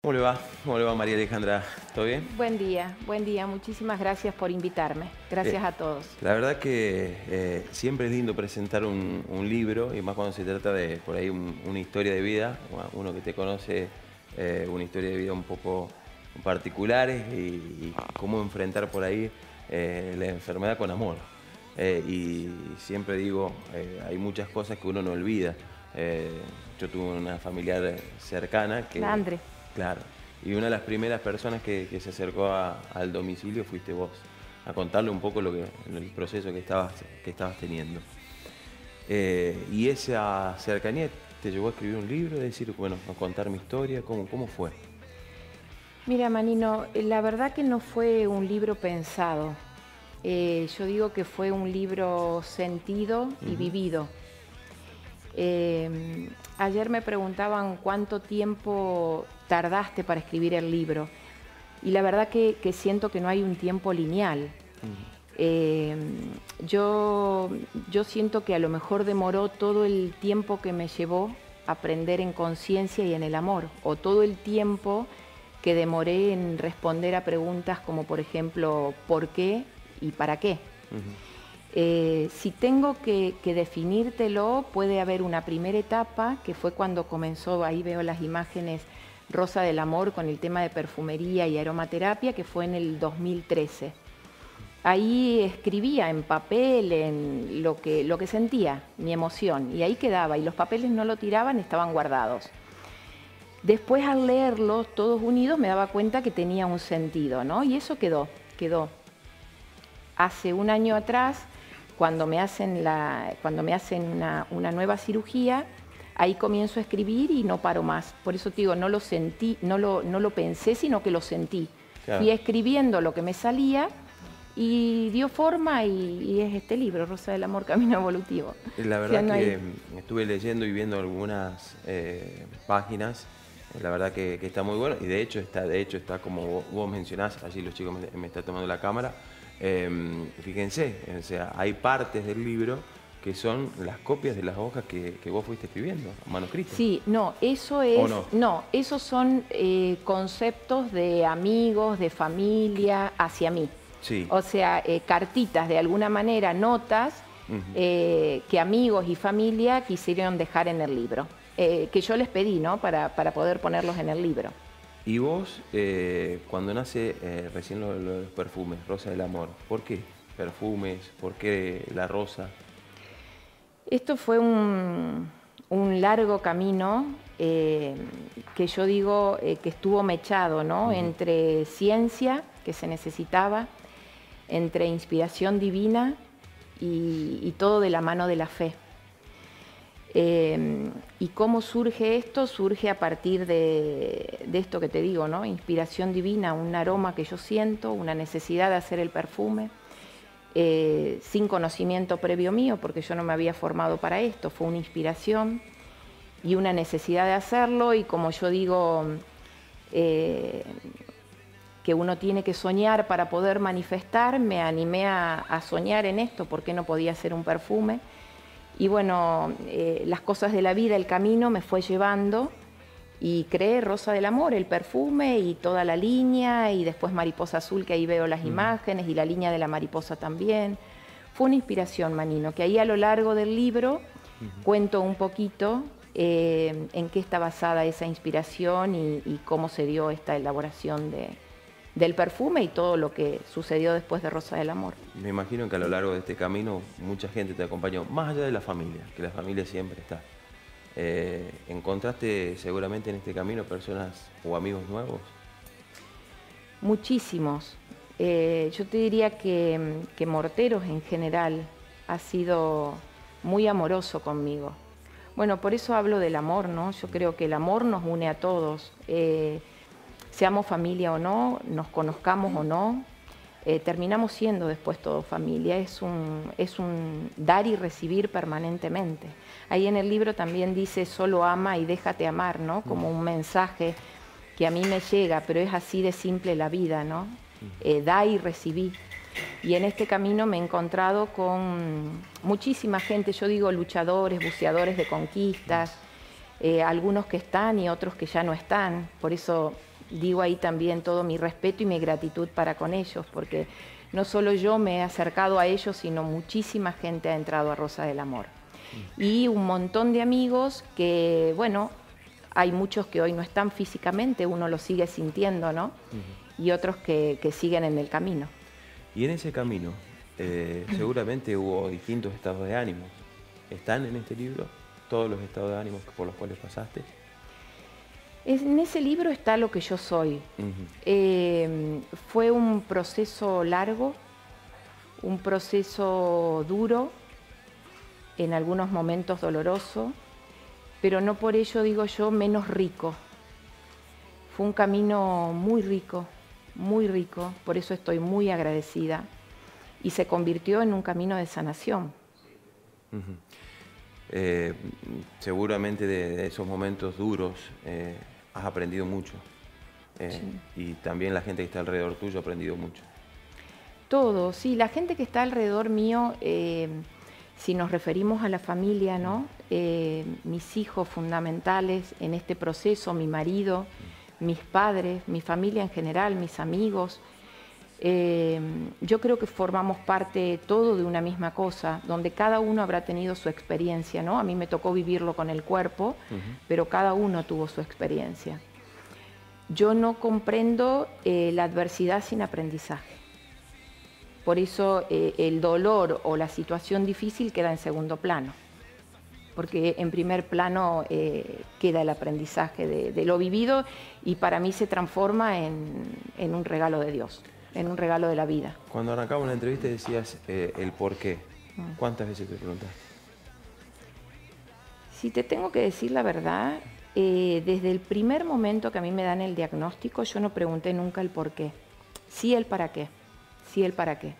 ¿Cómo le va? ¿Cómo le va, María Alejandra? ¿Todo bien? Buen día. Muchísimas gracias por invitarme. Gracias a todos. La verdad que siempre es lindo presentar un libro, y más cuando se trata de, por ahí, una historia de vida. Uno que te conoce, una historia de vida un poco particulares y cómo enfrentar por ahí la enfermedad con amor. Y siempre digo, hay muchas cosas que uno no olvida. Yo tuve una familiar cercana que... La Andre. Claro. Y una de las primeras personas que se acercó al domicilio fuiste vos, a contarle un poco el proceso que estabas teniendo. Y esa cercanía te llevó a escribir un libro, es decir, bueno, a contar mi historia. ¿Cómo fue? Mira, Manino, la verdad que no fue un libro pensado. Yo digo que fue un libro sentido y vivido. Ayer me preguntaban cuánto tiempo tardaste para escribir el libro, y la verdad que siento que no hay un tiempo lineal. Yo siento que a lo mejor demoró todo el tiempo que me llevó a aprender en conciencia y en el amor, o todo el tiempo que demoré en responder a preguntas como, por ejemplo, ¿por qué y para qué? Si tengo que definírtelo, puede haber una primera etapa, que fue cuando comenzó, ahí veo las imágenes, Rosa del Amor, con el tema de perfumería y aromaterapia, que fue en el 2013. Ahí escribía en papel, en lo que sentía, mi emoción, y ahí quedaba, y los papeles no lo tiraban, estaban guardados. Después, al leerlos todos unidos, me daba cuenta que tenía un sentido, ¿no? Y eso quedó. Hace un año atrás, cuando me hacen una nueva cirugía, ahí comienzo a escribir y no paro más. Por eso te digo, no lo sentí, no lo pensé, sino que lo sentí. Claro. Fui escribiendo lo que me salía y dio forma, y es este libro, Rosa del Amor, Camino Evolutivo. La verdad, o sea, que estuve leyendo y viendo algunas páginas. La verdad que está muy bueno, y de hecho está como vos mencionás, allí los chicos me están tomando la cámara. Fíjense, o sea, hay partes del libro que son las copias de las hojas que vos fuiste escribiendo, manuscritos. Sí, no, eso es... No, esos son conceptos de amigos, de familia, hacia mí. Sí. O sea, cartitas, de alguna manera, notas que amigos y familia quisieron dejar en el libro. Que yo les pedí, ¿no?, para poder ponerlos en el libro. Y vos, cuando nace recién los perfumes, Rosa del Amor, ¿por qué perfumes? ¿Por qué la rosa? Esto fue un largo camino que yo digo que estuvo mechado, ¿no? Entre ciencia, que se necesitaba, entre inspiración divina y todo de la mano de la fe. ¿Y cómo surge esto? Surge a partir de esto que te digo, ¿no? Inspiración divina, un aroma que yo siento, una necesidad de hacer el perfume, sin conocimiento previo mío, porque yo no me había formado para esto. Fue una inspiración y una necesidad de hacerlo, y como yo digo, que uno tiene que soñar para poder manifestar, me animé a soñar en esto, porque no podía hacer un perfume. Y bueno, las cosas de la vida, el camino me fue llevando, y creé Rosa del Amor, el perfume y toda la línea, y después Mariposa Azul, que ahí veo las imágenes, y la línea de la mariposa también. Fue una inspiración, Manino, que ahí a lo largo del libro cuento un poquito en qué está basada esa inspiración y cómo se dio esta elaboración del perfume y todo lo que sucedió después de Rosa del Amor. Me imagino que a lo largo de este camino mucha gente te acompañó, más allá de la familia, que la familia siempre está. ¿Encontraste seguramente en este camino personas o amigos nuevos? Muchísimos. Yo te diría que Morteros en general ha sido muy amoroso conmigo. Bueno, por eso hablo del amor, ¿no? Yo creo que el amor nos une a todos. Seamos familia o no, nos conozcamos o no, terminamos siendo después todo familia. Es un dar y recibir permanentemente. Ahí en el libro también dice, solo ama y déjate amar, ¿no? Como un mensaje que a mí me llega, pero es así de simple la vida, ¿no? Da y recibí. Y en este camino me he encontrado con muchísima gente, yo digo luchadores, buceadores de conquistas, algunos que están y otros que ya no están. Por eso digo ahí también todo mi respeto y mi gratitud para con ellos, porque no solo yo me he acercado a ellos, sino muchísima gente ha entrado a Rosa del Amor. Y un montón de amigos que, bueno, hay muchos que hoy no están físicamente, uno los sigue sintiendo, ¿no? Y otros que siguen en el camino. Y en ese camino, seguramente hubo distintos estados de ánimo. ¿Están en este libro todos los estados de ánimo por los cuales pasaste? En ese libro está lo que yo soy. Fue un proceso largo, un proceso duro, en algunos momentos doloroso, pero no por ello, digo yo, menos rico. Fue un camino muy rico, por eso estoy muy agradecida, y se convirtió en un camino de sanación. Seguramente de esos momentos duros has aprendido mucho, Sí. y también la gente que está alrededor tuyo ha aprendido mucho. Todo, sí, la gente que está alrededor mío, si nos referimos a la familia, ¿no? Mis hijos fundamentales en este proceso, mi marido, mis padres, mi familia en general, mis amigos, yo creo que formamos parte todo de una misma cosa, donde cada uno habrá tenido su experiencia, ¿no? A mí me tocó vivirlo con el cuerpo, pero cada uno tuvo su experiencia. Yo no comprendo la adversidad sin aprendizaje. Por eso el dolor o la situación difícil queda en segundo plano, porque en primer plano queda el aprendizaje de lo vivido, y para mí se transforma en un regalo de Dios, en un regalo de la vida. Cuando arrancamos la entrevista decías el por qué. ¿Cuántas veces te preguntaste? Si te tengo que decir la verdad, desde el primer momento que a mí me dan el diagnóstico, yo no pregunté nunca el por qué, sí el para qué. Sí, el para qué.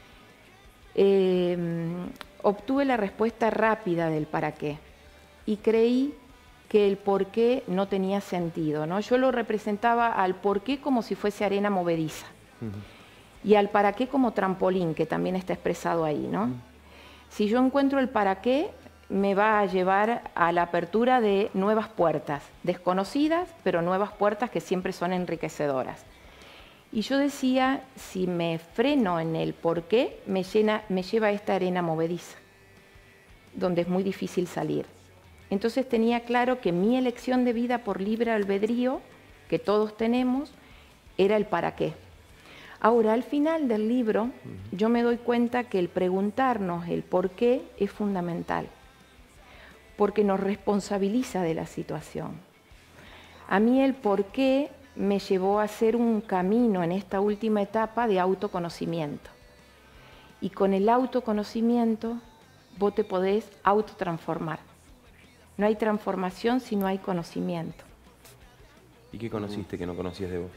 Obtuve la respuesta rápida del para qué y creí que el por qué no tenía sentido, ¿no? Yo lo representaba al por qué como si fuese arena movediza y al para qué como trampolín, que también está expresado ahí, ¿no? Si yo encuentro el para qué, me va a llevar a la apertura de nuevas puertas, desconocidas, pero nuevas puertas que siempre son enriquecedoras. Y yo decía, si me freno en el por qué, me lleva a esta arena movediza, donde es muy difícil salir. Entonces tenía claro que mi elección de vida por libre albedrío, que todos tenemos, era el para qué. Ahora, al final del libro, yo me doy cuenta que el preguntarnos el por qué es fundamental, porque nos responsabiliza de la situación. A mí el por qué me llevó a hacer un camino en esta última etapa de autoconocimiento. Y con el autoconocimiento vos te podés autotransformar. No hay transformación si no hay conocimiento. ¿Y qué conociste que no conocías de vos?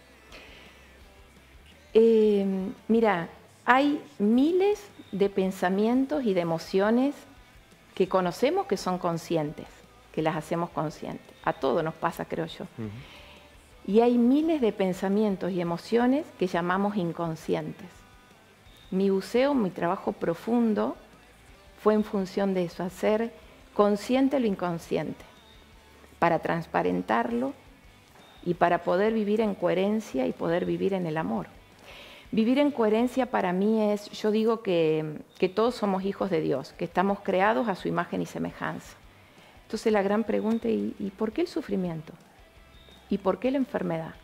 Mira, hay miles de pensamientos y de emociones que conocemos que son conscientes, que las hacemos conscientes. A todo nos pasa, creo yo. Y hay miles de pensamientos y emociones que llamamos inconscientes. Mi buceo, mi trabajo profundo, fue en función de eso, hacer consciente lo inconsciente, para transparentarlo y para poder vivir en coherencia y poder vivir en el amor. Vivir en coherencia para mí es, yo digo que todos somos hijos de Dios, que estamos creados a su imagen y semejanza. Entonces la gran pregunta, ¿y por qué el sufrimiento? ¿Y por qué la enfermedad?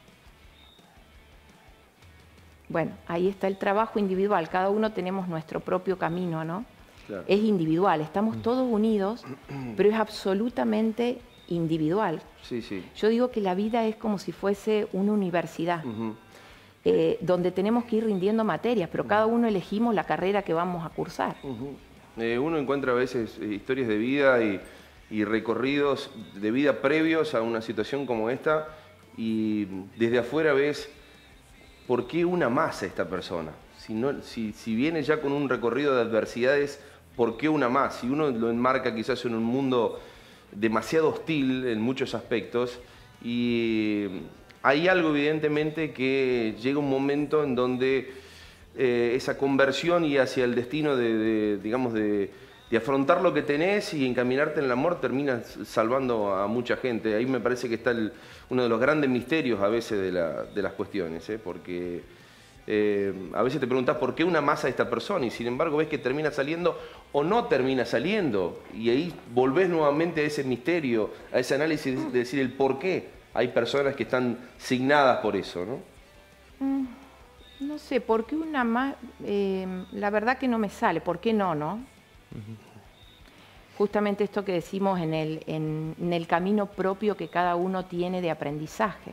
Bueno, ahí está el trabajo individual, cada uno tenemos nuestro propio camino, ¿no? Claro. Es individual, estamos todos unidos, pero es absolutamente individual. Sí, sí. Yo digo que la vida es como si fuese una universidad, donde tenemos que ir rindiendo materias, pero cada uno elegimos la carrera que vamos a cursar. Uno encuentra a veces historias de vida y recorridos de vida previos a una situación como esta, y desde afuera ves por qué una más a esta persona. Si viene ya con un recorrido de adversidades, ¿por qué una más? Si uno lo enmarca quizás en un mundo demasiado hostil en muchos aspectos, y hay algo evidentemente que llega un momento en donde esa conversión y hacia el destino digamos de afrontar lo que tenés y encaminarte en el amor terminas salvando a mucha gente. Ahí me parece que está uno de los grandes misterios a veces de las cuestiones, porque a veces te preguntás por qué una masa a esta persona y sin embargo ves que termina saliendo o no termina saliendo y ahí volvés nuevamente a ese misterio, a ese análisis de decir el por qué hay personas que están signadas por eso, ¿no? No sé, ¿por qué una más? La verdad que no me sale, ¿por qué no, no? Justamente esto que decimos en el camino propio que cada uno tiene de aprendizaje.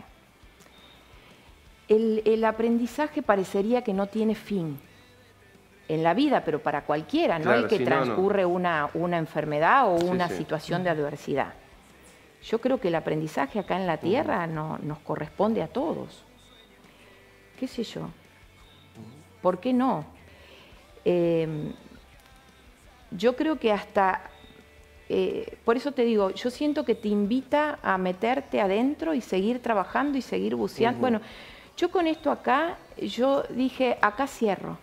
El aprendizaje parecería que no tiene fin en la vida, pero para cualquiera, Claro, no el que sí, transcurre no. una enfermedad o Sí, una sí. situación de adversidad. Yo creo que el aprendizaje acá en la Tierra nos corresponde a todos. ¿Qué sé yo? ¿Por qué no? Yo creo que hasta, por eso te digo, yo siento que te invita a meterte adentro y seguir trabajando y seguir buceando. Bueno, yo con esto acá, yo dije, acá cierro.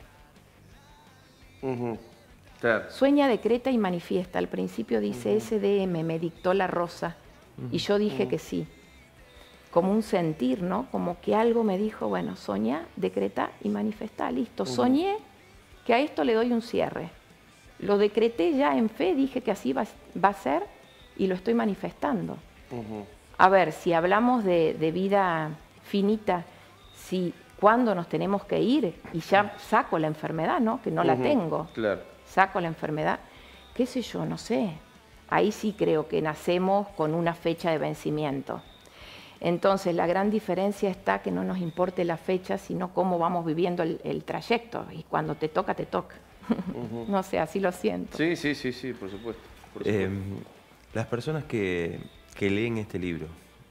Claro. Sueña, decreta y manifiesta. Al principio dice SDM, me dictó la rosa. Y yo dije que sí. Como un sentir, ¿no? Como que algo me dijo, bueno, soñá, decreta y manifestá. Listo, soñé que a esto le doy un cierre. Lo decreté ya en fe, dije que así va a ser y lo estoy manifestando. A ver, si hablamos de vida finita, si cuándo nos tenemos que ir y ya saco la enfermedad, ¿no? Que no la tengo. Claro. Saco la enfermedad, qué sé yo, no sé. Ahí sí creo que nacemos con una fecha de vencimiento. Entonces, la gran diferencia está que no nos importe la fecha, sino cómo vamos viviendo el trayecto. Y cuando te toca, te toca. No sé, así lo siento. Sí, sí, sí, sí, por supuesto. Por supuesto. Las personas que leen este libro,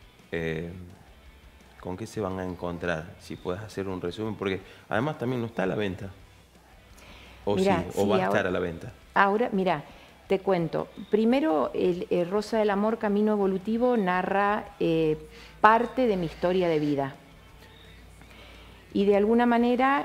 ¿con qué se van a encontrar? Si puedes hacer un resumen, porque además también no está a la venta. O Mirá, sí, o va a estar ahora, a la venta. Ahora, mira, te cuento. Primero, el Rosa del Amor, Camino Evolutivo, narra parte de mi historia de vida. Y de alguna manera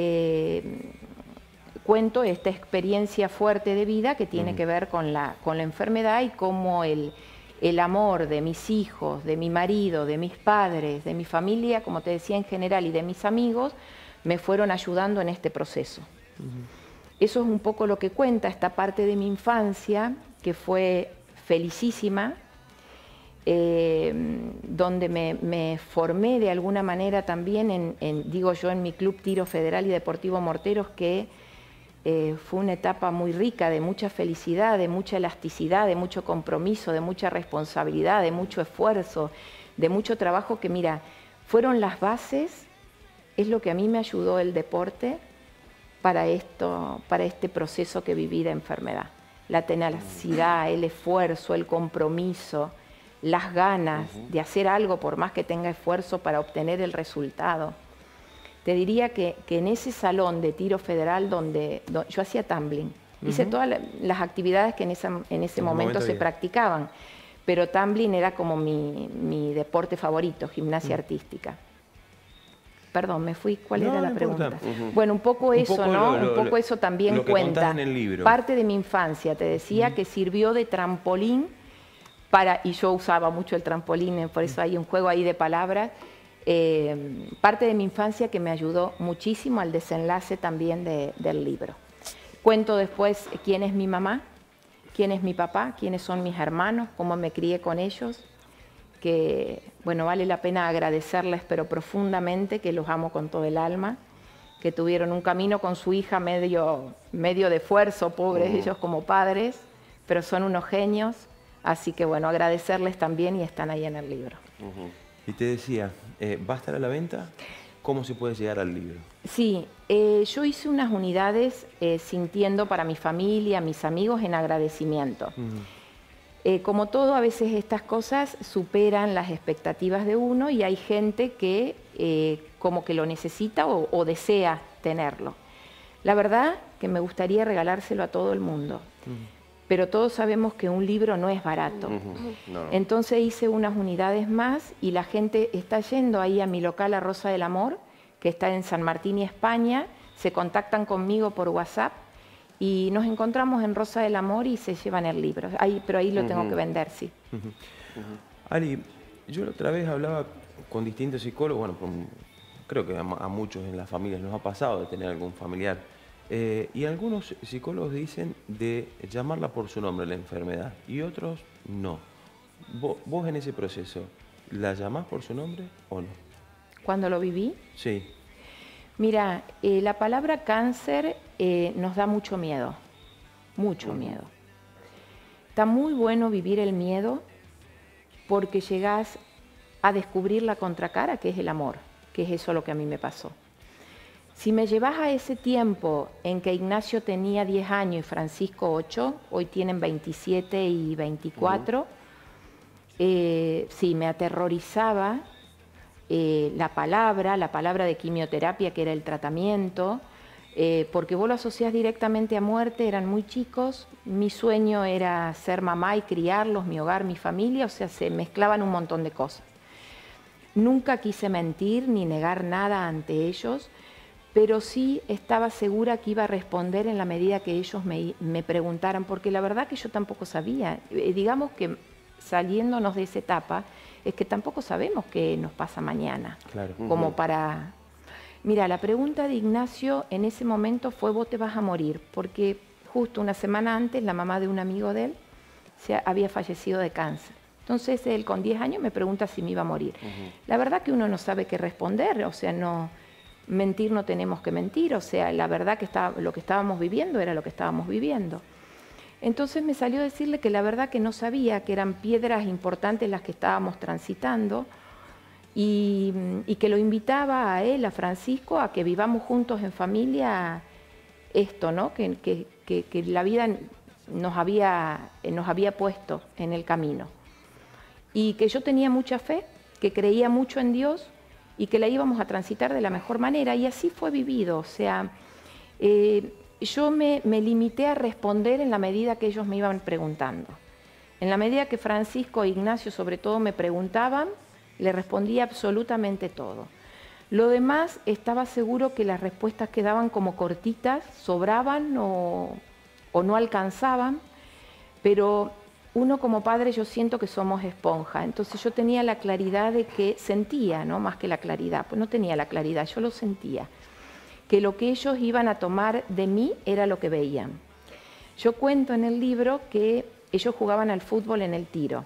cuento esta experiencia fuerte de vida que tiene que ver con la enfermedad y cómo el amor de mis hijos, de mi marido, de mis padres, de mi familia, como te decía en general, y de mis amigos, me fueron ayudando en este proceso. Eso es un poco lo que cuenta esta parte de mi infancia, que fue felicísima, donde me formé de alguna manera también digo yo, en mi Club Tiro Federal y Deportivo Morteros, que fue una etapa muy rica, de mucha felicidad, de mucha elasticidad, de mucho compromiso, de mucha responsabilidad, de mucho esfuerzo, de mucho trabajo que, mira, fueron las bases, es lo que a mí me ayudó el deporte para este proceso que viví de enfermedad. La tenacidad, el esfuerzo, el compromiso, las ganas de hacer algo por más que tenga esfuerzo para obtener el resultado. Te diría que en ese salón de tiro federal donde yo hacía tumbling, hice todas las actividades que en ese momento se practicaban, pero tumbling era como mi deporte favorito, gimnasia artística. Perdón, me fui. ¿Cuál era la pregunta? Bueno, un poco eso, ¿no? Un poco eso también lo que cuenta. contás en el libro. Parte de mi infancia, te decía, que sirvió de trampolín para, y yo usaba mucho el trampolín, por eso hay un juego ahí de palabras, parte de mi infancia que me ayudó muchísimo al desenlace también del libro. Cuento después quién es mi mamá, quién es mi papá, quiénes son mis hermanos, cómo me crié con ellos, que, bueno, vale la pena agradecerles, pero profundamente, que los amo con todo el alma, que tuvieron un camino con su hija medio de esfuerzo, pobres ellos como padres, pero son unos genios, así que, bueno, agradecerles también y están ahí en el libro. Y te decía, ¿va a estar a la venta? ¿Cómo se puede llegar al libro? Sí, yo hice unas unidades sintiendo para mi familia, mis amigos, en agradecimiento. Como todo, a veces estas cosas superan las expectativas de uno y hay gente que como que lo necesita o desea tenerlo. La verdad que me gustaría regalárselo a todo el mundo, pero todos sabemos que un libro no es barato. No. Entonces hice unas unidades más y la gente está yendo ahí a mi local La Rosa del Amor, que está en San Martín y España, se contactan conmigo por WhatsApp Y nos encontramos en Rosa del Amor y se llevan el libro. Pero ahí lo tengo que vender, sí. Ali, yo la otra vez hablaba con distintos psicólogos, bueno, creo que a muchos en las familias nos ha pasado de tener algún familiar. Y algunos psicólogos dicen de llamarla por su nombre la enfermedad y otros no. ¿Vos en ese proceso la llamás por su nombre o no? ¿Cuándo lo viví? Sí. Mira, la palabra cáncer nos da mucho miedo, mucho miedo. Está muy bueno vivir el miedo porque llegás a descubrir la contracara, que es el amor, que es eso lo que a mí me pasó. Si me llevas a ese tiempo en que Ignacio tenía 10 años y Francisco 8, hoy tienen 27 y 24, sí, me aterrorizaba la palabra de quimioterapia, que era el tratamiento, porque vos lo asociás directamente a muerte, eran muy chicos, mi sueño era ser mamá y criarlos, mi hogar, mi familia, o sea, se mezclaban un montón de cosas. Nunca quise mentir ni negar nada ante ellos, pero sí estaba segura que iba a responder en la medida que ellos me preguntaran, porque la verdad que yo tampoco sabía. Digamos que saliéndonos de esa etapa, es que tampoco sabemos qué nos pasa mañana. Claro. Como para... Mira, la pregunta de Ignacio en ese momento fue: vos te vas a morir, porque justo una semana antes la mamá de un amigo de él había fallecido de cáncer. Entonces él con 10 años me pregunta si me iba a morir. La verdad que uno no sabe qué responder, o sea, no... Mentir no tenemos que mentir, o sea, la verdad que lo que estábamos viviendo era lo que estábamos viviendo. Entonces me salió a decirle que la verdad que no sabía, que eran piedras importantes las que estábamos transitando y que lo invitaba a él, a Francisco, a que vivamos juntos en familia esto, ¿no? Que la vida nos había puesto en el camino. Y que yo tenía mucha fe, que creía mucho en Dios y que la íbamos a transitar de la mejor manera, y así fue vivido. O sea, yo me limité a responder en la medida que ellos me iban preguntando. En la medida que Francisco e Ignacio sobre todo me preguntaban, le respondía absolutamente todo. Lo demás, estaba seguro que las respuestas quedaban como cortitas, sobraban o no alcanzaban, pero uno como padre yo siento que somos esponja, entonces yo tenía la claridad de que sentía, ¿no? Más que la claridad, pues no tenía la claridad, yo lo sentía, que lo que ellos iban a tomar de mí era lo que veían. Yo cuento en el libro que ellos jugaban al fútbol en el tiro,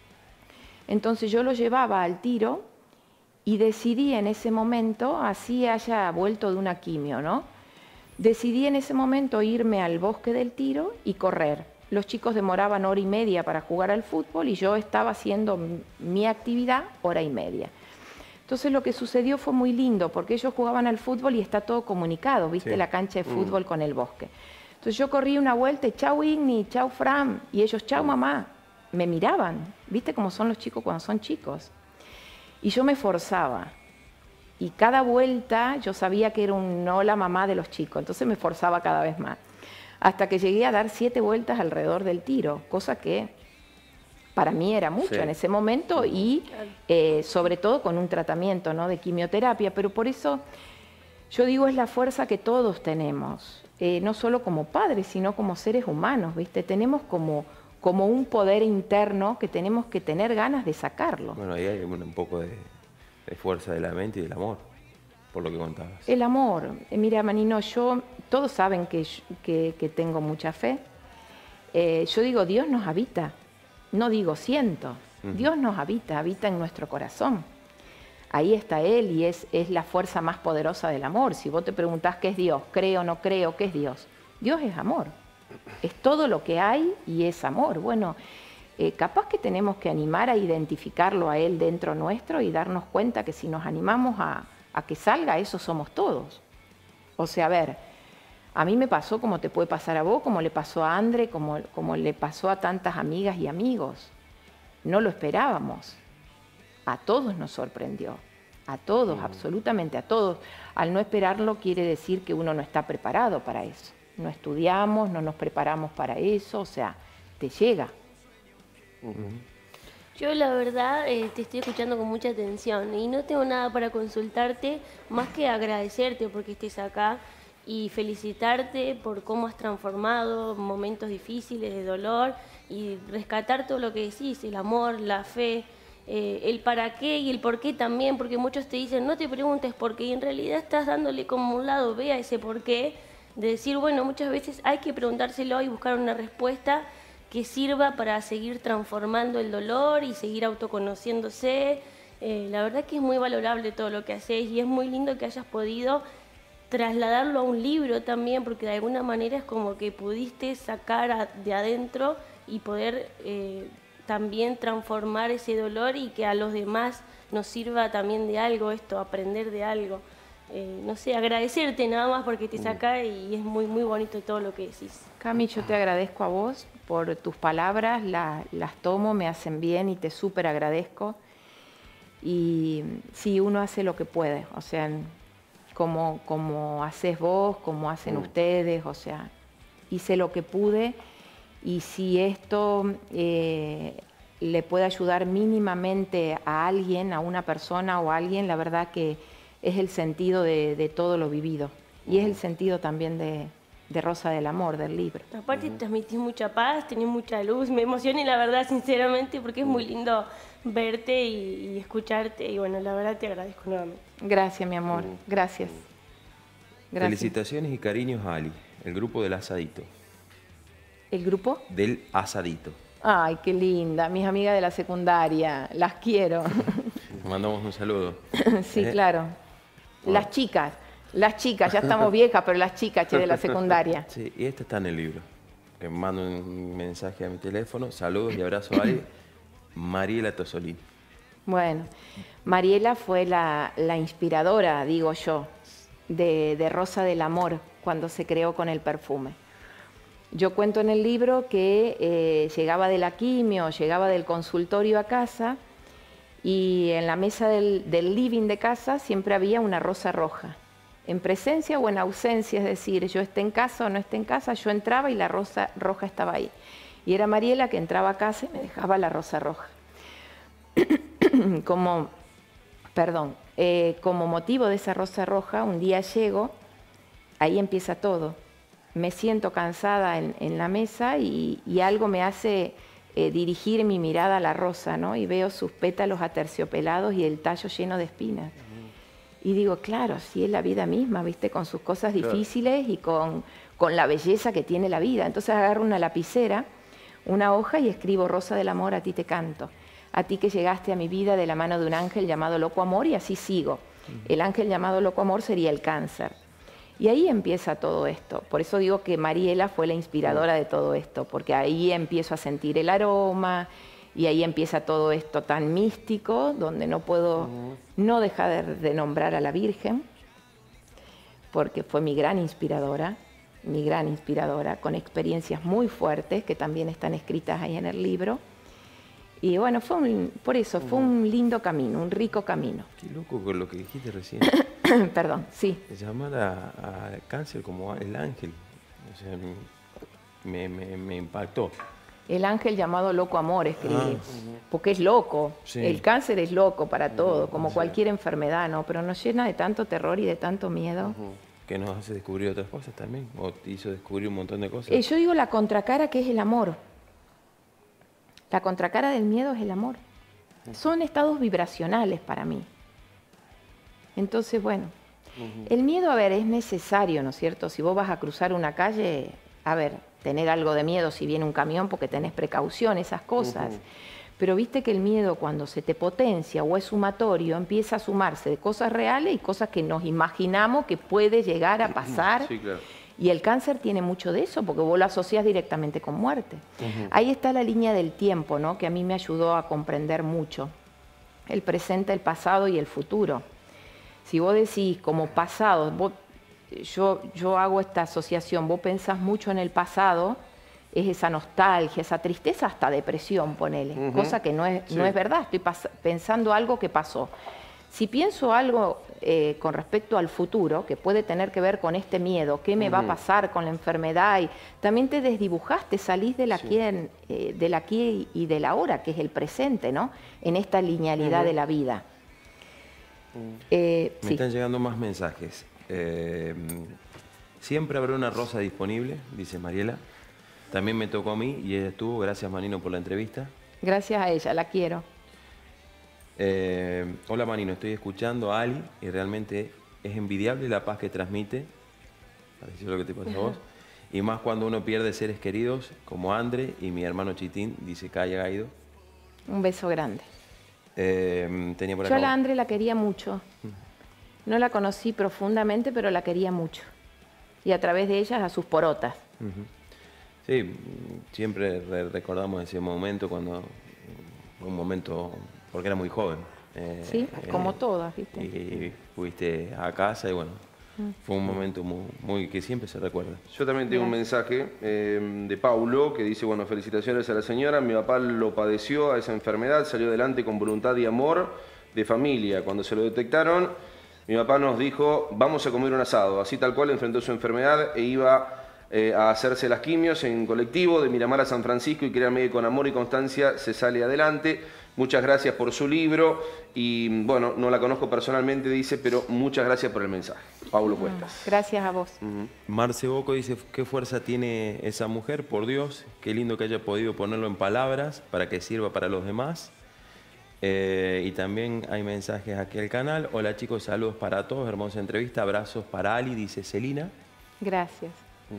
entonces yo los llevaba al tiro y decidí en ese momento, así haya vuelto de una quimio, ¿no? Decidí en ese momento irme al bosque del tiro y correr. Los chicos demoraban 1 hora y media para jugar al fútbol y yo estaba haciendo mi actividad 1 hora y media. Entonces lo que sucedió fue muy lindo, porque ellos jugaban al fútbol y está todo comunicado, ¿viste? Sí. La cancha de fútbol con el bosque. Entonces yo corrí una vuelta y chau Igni, chau Fran, y ellos chau mamá. Me miraban, ¿viste cómo son los chicos cuando son chicos? Y yo me forzaba. Y cada vuelta yo sabía que era un hola mamá de los chicos, entonces me forzaba cada vez más. Hasta que llegué a dar 7 vueltas alrededor del tiro, cosa que para mí era mucho en ese momento y sobre todo con un tratamiento, ¿no? De quimioterapia, pero por eso yo digo es la fuerza que todos tenemos, no solo como padres, sino como seres humanos, ¿viste? Tenemos como un poder interno que tenemos que tener ganas de sacarlo. Bueno, ahí hay un poco de fuerza de la mente y del amor, por lo que contabas. El amor. Mira, Manino, todos saben que tengo mucha fe. Yo digo, Dios nos habita. No digo siento. Dios nos habita en nuestro corazón. Ahí está Él y es la fuerza más poderosa del amor. Si vos te preguntás qué es Dios, creo o no creo, ¿qué es Dios? Dios es amor. Es todo lo que hay y es amor. Bueno, capaz que tenemos que animar a identificarlo a Él dentro nuestro y darnos cuenta que si nos animamos a que salga, eso somos todos. O sea, a ver, a mí me pasó como te puede pasar a vos, como le pasó a André, como le pasó a tantas amigas y amigos. No lo esperábamos. A todos nos sorprendió. A todos, absolutamente a todos. Al no esperarlo quiere decir que uno no está preparado para eso. No estudiamos, no nos preparamos para eso, o sea, te llega. Yo la verdad te estoy escuchando con mucha atención y no tengo nada para consultarte más que agradecerte porque estés acá y felicitarte por cómo has transformado momentos difíciles de dolor y rescatar todo lo que decís, el amor, la fe, el para qué y el por qué también, porque muchos te dicen no te preguntes por qué y en realidad estás dándole como un lado B a ese por qué, de decir, bueno, muchas veces hay que preguntárselo y buscar una respuesta que sirva para seguir transformando el dolor y seguir autoconociéndose. La verdad que es muy valorable todo lo que haces y es muy lindo que hayas podido trasladarlo a un libro también, porque de alguna manera es como que pudiste sacar de adentro y poder también transformar ese dolor y que a los demás nos sirva también de algo esto, aprender de algo. No sé, agradecerte nada más porque te saca y es muy, muy bonito todo lo que decís. Cami, yo te agradezco a vos por tus palabras, las tomo, me hacen bien y te súper agradezco. Y sí, uno hace lo que puede, o sea, como haces vos, como hacen ustedes, o sea, hice lo que pude y si esto le puede ayudar mínimamente a alguien, a una persona o a alguien, la verdad que es el sentido de todo lo vivido y es el sentido también de Rosa del Amor, del libro. Aparte transmitís mucha paz, tenés mucha luz, me emociona y la verdad sinceramente porque es muy lindo verte y escucharte y bueno, la verdad te agradezco nuevamente. Gracias, mi amor, gracias. Felicitaciones y cariños a Ali, el grupo del Asadito. ¿El grupo? Del Asadito. Ay, qué linda, mis amigas de la secundaria, las quiero. Mandamos un saludo. Sí, claro. Las chicas, ya estamos viejas, pero las chicas de la secundaria. Sí, y esta está en el libro. Que mando un mensaje a mi teléfono, saludos y abrazo a Ali, Mariela Tosolini. Bueno, Mariela fue la inspiradora, digo yo, de Rosa del Amor cuando se creó con el perfume. Yo cuento en el libro que llegaba de la quimio, llegaba del consultorio a casa y en la mesa del living de casa siempre había una rosa roja, en presencia o en ausencia, es decir, yo esté en casa o no esté en casa, yo entraba y la rosa roja estaba ahí. Y era Mariela que entraba a casa y me dejaba la rosa roja. Como motivo de esa rosa roja, un día llego, ahí empieza todo. Me siento cansada en la mesa y algo me hace dirigir mi mirada a la rosa, ¿no? Y veo sus pétalos aterciopelados y el tallo lleno de espinas. Y digo, claro, sí es la vida misma, ¿viste? Con sus cosas difíciles y con la belleza que tiene la vida. Entonces agarro una lapicera, una hoja y escribo: Rosa del Amor, a ti te canto. A ti que llegaste a mi vida de la mano de un ángel llamado Loco Amor, y así sigo. El ángel llamado Loco Amor sería el cáncer. Y ahí empieza todo esto. Por eso digo que Mariela fue la inspiradora de todo esto, porque ahí empiezo a sentir el aroma y ahí empieza todo esto tan místico, donde no puedo no dejar de nombrar a la Virgen, porque fue mi gran inspiradora, con experiencias muy fuertes que también están escritas ahí en el libro. Y bueno, por eso fue un lindo camino, un rico camino. Qué loco con lo que dijiste recién. Perdón, sí. Llamar a cáncer como el ángel. O sea, me impactó. El ángel llamado Loco Amor escribí, porque es loco. Sí. El cáncer es loco para todo, como cualquier enfermedad, ¿no? Pero nos llena de tanto terror y de tanto miedo. Que nos hace descubrir otras cosas también, o te hizo descubrir un montón de cosas. Yo digo la contracara, que es el amor. La contracara del miedo es el amor. Son estados vibracionales para mí. Entonces, bueno, el miedo, a ver, es necesario, ¿no es cierto? Si vos vas a cruzar una calle, a ver, tener algo de miedo si viene un camión porque tenés precaución, esas cosas. Pero viste que el miedo, cuando se te potencia o es sumatorio, empieza a sumarse de cosas reales y cosas que nos imaginamos que puede llegar a pasar. Sí, claro. Y el cáncer tiene mucho de eso, porque vos lo asocias directamente con muerte. Ahí está la línea del tiempo, ¿no? Que a mí me ayudó a comprender mucho. El presente, el pasado y el futuro. Si vos decís como pasado, yo hago esta asociación, vos pensás mucho en el pasado, es esa nostalgia, esa tristeza, hasta depresión, ponele. Cosa que no es verdad, estoy pensando algo que pasó. Si pienso algo con respecto al futuro, que puede tener que ver con este miedo, qué me va a pasar con la enfermedad, y también te desdibujaste, salís del aquí y del ahora, que es el presente, ¿no? En esta linealidad de la vida. Me están llegando más mensajes. Siempre habrá una rosa disponible, dice Mariela. También me tocó a mí y ella estuvo. Gracias, Manino, por la entrevista. Gracias a ella, la quiero. Hola, Manino, estoy escuchando a Ali y realmente es envidiable la paz que transmite. Pareció lo que te pasó a vos. Y más cuando uno pierde seres queridos como Andre y mi hermano Chitín, dice Calla Gaido. Un beso grande. Tenía por Yo acá. a la Andre la quería mucho. No la conocí profundamente, pero la quería mucho. Y a través de ella a sus porotas. Sí, siempre recordamos ese momento cuando, un momento, porque era muy joven. Sí, como todas, ¿viste? Y fuiste a casa y bueno, fue un momento muy que siempre se recuerda. Yo también tengo un mensaje de Paulo que dice, bueno, felicitaciones a la señora, mi papá lo padeció a esa enfermedad, salió adelante con voluntad y amor de familia. Cuando se lo detectaron, mi papá nos dijo, vamos a comer un asado. Así tal cual enfrentó su enfermedad e iba a hacerse las quimios en colectivo de Miramar a San Francisco y créanme que con amor y constancia se sale adelante. Muchas gracias por su libro y bueno, no la conozco personalmente, dice, pero muchas gracias por el mensaje. Paulo Cuestas. Gracias a vos. Marce Boco dice, qué fuerza tiene esa mujer, por Dios, qué lindo que haya podido ponerlo en palabras para que sirva para los demás. Y también hay mensajes aquí al canal. Hola chicos, saludos para todos, hermosa entrevista, abrazos para Ali, dice Celina. Gracias.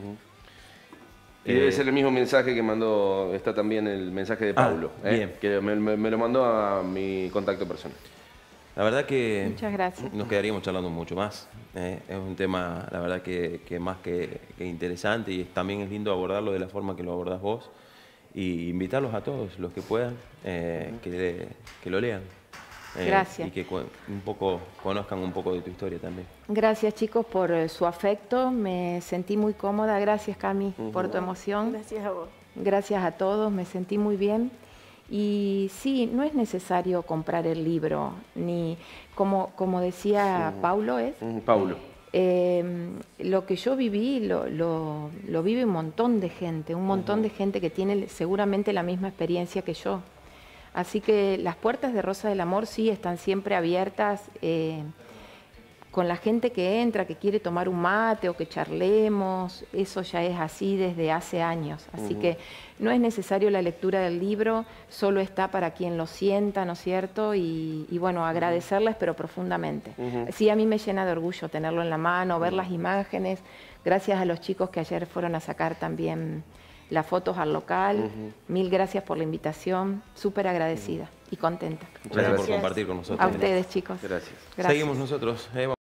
Y debe ser el mismo mensaje que mandó, está también el mensaje de Paulo, bien. Que me lo mandó a mi contacto personal. La verdad que Muchas gracias. nos quedaríamos charlando mucho más. Es un tema, la verdad, que más que interesante y también es lindo abordarlo de la forma que lo abordás vos y invitarlos a todos, los que puedan, que lo lean. Gracias. Y que un poco conozcan un poco de tu historia también. Gracias chicos por su afecto, me sentí muy cómoda. Gracias Cami por tu emoción. Gracias a vos. Gracias a todos, me sentí muy bien. Y sí, no es necesario comprar el libro, ni como decía Paulo, ¿es? Paulo. Lo que yo viví lo vive un montón de gente, de gente que tiene seguramente la misma experiencia que yo. Así que las puertas de Rosa del Amor sí están siempre abiertas con la gente que entra, que quiere tomar un mate o que charlemos. Eso ya es así desde hace años. Así que no es necesario la lectura del libro, solo está para quien lo sienta, ¿no es cierto? Y bueno, agradecerles, pero profundamente. Sí, a mí me llena de orgullo tenerlo en la mano, ver las imágenes. Gracias a los chicos que ayer fueron a sacar también las fotos al local. Mil gracias por la invitación, súper agradecida y contenta. Gracias por compartir con nosotros. A ustedes, chicos. Gracias. Gracias. Seguimos nosotros.